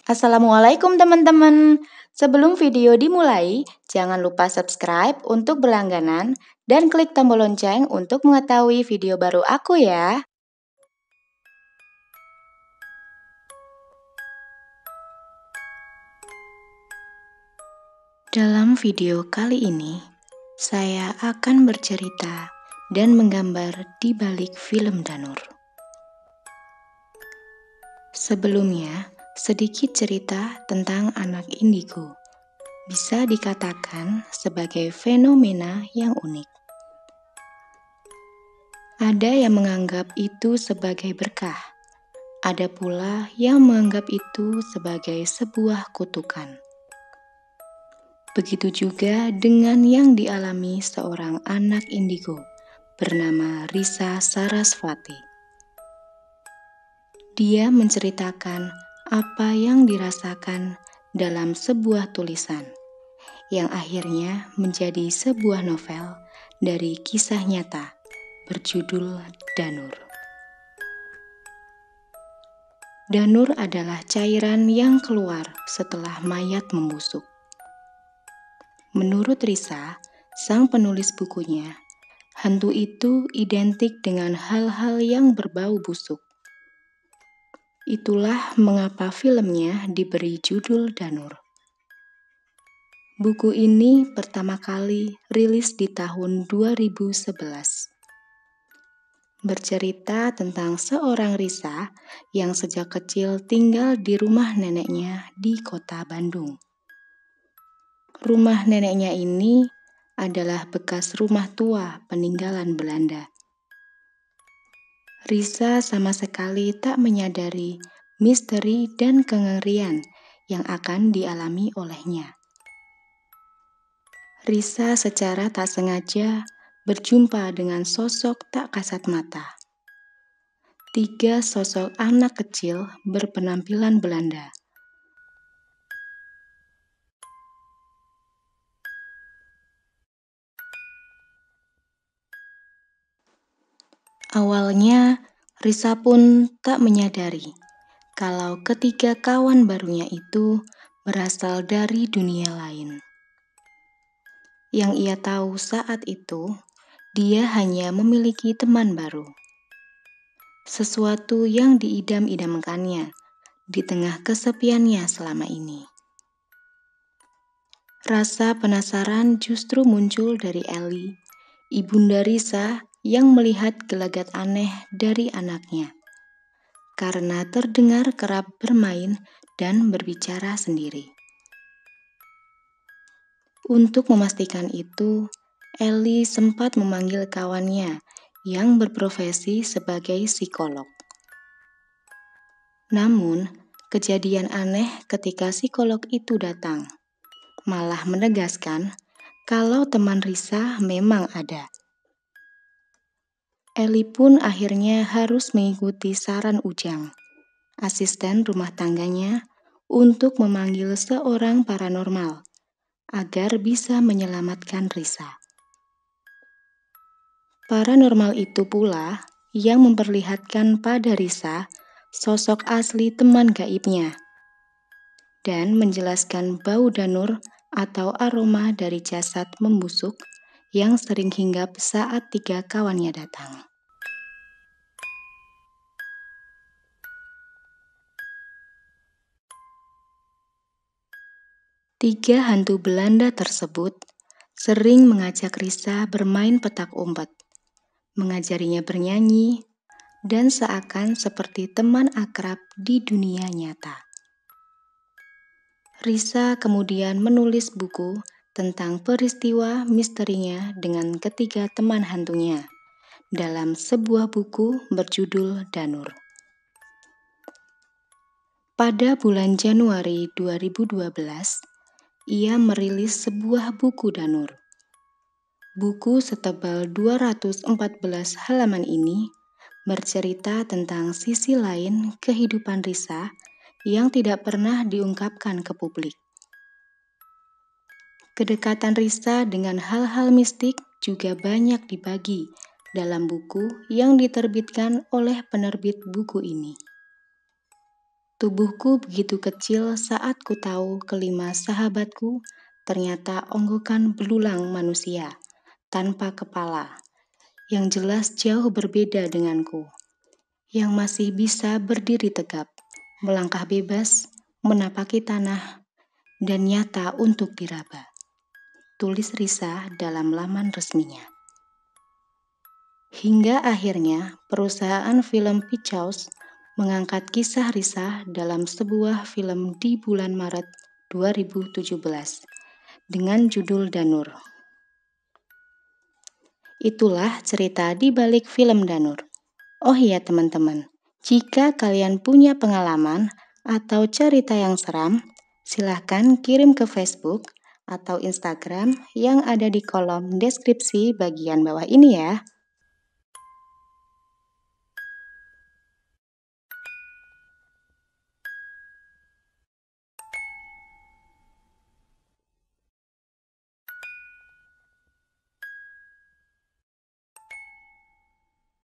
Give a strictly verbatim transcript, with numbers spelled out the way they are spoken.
Assalamualaikum teman-teman. Sebelum video dimulai, jangan lupa subscribe untuk berlangganan dan klik tombol lonceng untuk mengetahui video baru aku ya. Dalam video kali ini, saya akan bercerita dan menggambar di balik film Danur. Sebelumnya, sedikit cerita tentang anak indigo. Bisa dikatakan sebagai fenomena yang unik. Ada yang menganggap itu sebagai berkah, ada pula yang menganggap itu sebagai sebuah kutukan. Begitu juga dengan yang dialami seorang anak indigo bernama Risa Sarasvati. Dia menceritakan apa yang dirasakan dalam sebuah tulisan, yang akhirnya menjadi sebuah novel dari kisah nyata berjudul Danur. Danur adalah cairan yang keluar setelah mayat membusuk. Menurut Risa, sang penulis bukunya, hantu itu identik dengan hal-hal yang berbau busuk. Itulah mengapa filmnya diberi judul Danur. Buku ini pertama kali rilis di tahun dua ribu sebelas. Bercerita tentang seorang Risa yang sejak kecil tinggal di rumah neneknya di kota Bandung. Rumah neneknya ini adalah bekas rumah tua peninggalan Belanda. Risa sama sekali tak menyadari misteri dan kengerian yang akan dialami olehnya. Risa secara tak sengaja berjumpa dengan sosok tak kasat mata. Tiga sosok anak kecil berpenampilan Belanda. Awalnya, Risa pun tak menyadari kalau ketiga kawan barunya itu berasal dari dunia lain. Yang ia tahu saat itu, dia hanya memiliki teman baru. Sesuatu yang diidam-idamkannya di tengah kesepiannya selama ini. Rasa penasaran justru muncul dari Ellie, ibunda Risa yang melihat gelagat aneh dari anaknya. Karena terdengar kerap bermain dan berbicara sendiri. Untuk memastikan itu, Ellie sempat memanggil kawannya yang berprofesi sebagai psikolog. Namun, kejadian aneh ketika psikolog itu datang, malah menegaskan kalau teman Risa memang ada. Ellie pun akhirnya harus mengikuti saran Ujang, asisten rumah tangganya, untuk memanggil seorang paranormal agar bisa menyelamatkan Risa. Paranormal itu pula yang memperlihatkan pada Risa sosok asli teman gaibnya dan menjelaskan bau danur atau aroma dari jasad membusuk yang sering hinggap saat tiga kawannya datang. Tiga hantu Belanda tersebut sering mengajak Risa bermain petak umpet, mengajarinya bernyanyi, dan seakan seperti teman akrab di dunia nyata. Risa kemudian menulis buku tentang peristiwa misterinya dengan ketiga teman hantunya dalam sebuah buku berjudul Danur. Pada bulan Januari dua ribu dua belas, ia merilis sebuah buku Danur. Buku setebal dua ratus empat belas halaman ini bercerita tentang sisi lain kehidupan Risa yang tidak pernah diungkapkan ke publik. Kedekatan Risa dengan hal-hal mistik juga banyak dibagi dalam buku yang diterbitkan oleh penerbit buku ini. Tubuhku begitu kecil saat ku tahu kelima sahabatku ternyata onggokan belulang manusia tanpa kepala, yang jelas jauh berbeda denganku, yang masih bisa berdiri tegap, melangkah bebas, menapaki tanah, dan nyata untuk diraba. Tulis Risa dalam laman resminya. Hingga akhirnya perusahaan film Pictures mengangkat kisah Risa dalam sebuah film di bulan Maret dua ribu tujuh belas dengan judul Danur. Itulah cerita di balik film Danur. Oh iya teman-teman, jika kalian punya pengalaman atau cerita yang seram, silahkan kirim ke Facebook atau Instagram yang ada di kolom deskripsi bagian bawah ini ya.